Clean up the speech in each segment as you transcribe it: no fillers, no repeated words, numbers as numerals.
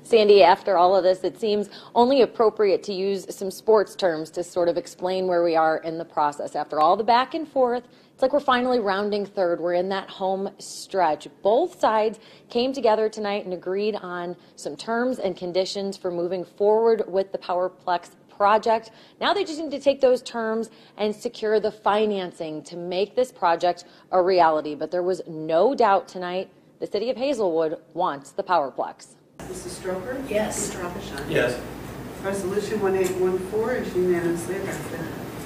Sandy, after all of this, it seems only appropriate to use some sports terms to sort of explain where we are in the process. After all the back and forth, it's like we're finally rounding third. We're in that home stretch. Both sides came together tonight and agreed on some terms and conditions for moving forward with the Powerplex project. Now they just need to take those terms and secure the financing to make this project a reality. But there was no doubt tonight the city of Hazelwood wants the Powerplex. Mrs. Stroker? Yes. Mr. Abishon? Yes. Resolution 1814 is unanimously adopted.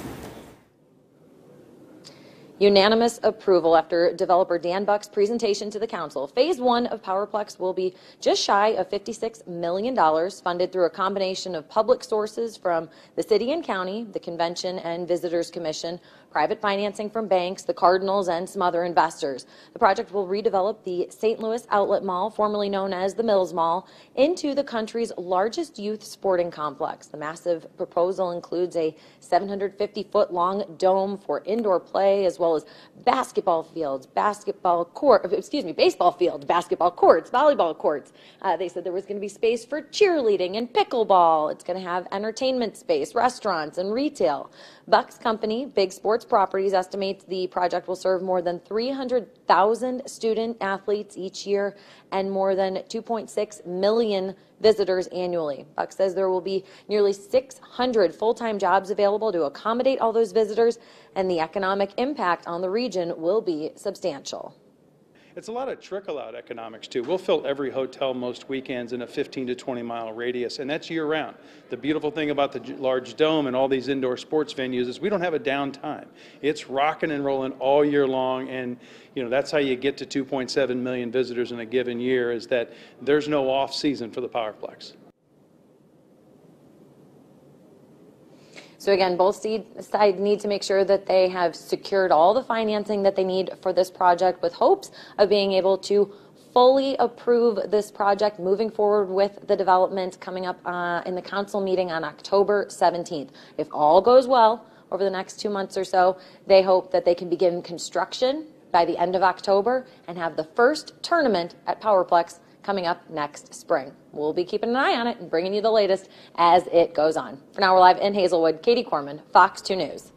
Unanimous approval after developer Dan Buck's presentation to the council. Phase 1 of Powerplex will be just shy of $56 million, funded through a combination of public sources from the city and county, the Convention and Visitors Commission, private financing from banks, the Cardinals, and some other investors. The project will redevelop the St. Louis Outlet Mall, formerly known as the Mills Mall, into the country's largest youth sporting complex. The massive proposal includes a 750-foot-long dome for indoor play, as well as basketball fields, baseball fields, basketball courts, volleyball courts. They said there was going to be space for cheerleading and pickleball. It's going to have entertainment space, restaurants, and retail. Buck's company, Big Sports Properties, estimates the project will serve more than 300,000 student athletes each year and more than 2.6 million visitors annually. Buck says there will be nearly 600 full-time jobs available to accommodate all those visitors, and the economic impact on the region will be substantial. It's a lot of trickle-out economics, too. We'll fill every hotel most weekends in a 15 to 20-mile radius, and that's year-round. The beautiful thing about the large dome and all these indoor sports venues is we don't have a downtime. It's rocking and rolling all year long, and that's how you get to 2.7 million visitors in a given year, is that there's no off-season for the Powerplex. So again, both sides need to make sure that they have secured all the financing that they need for this project, with hopes of being able to fully approve this project moving forward with the development coming up in the council meeting on October 17th. If all goes well over the next 2 months or so, they hope that they can begin construction by the end of October and have the first tournament at Powerplex coming up next spring. We'll be keeping an eye on it and bringing you the latest as it goes on. For now, we're live in Hazelwood. Katie Corman, Fox 2 News.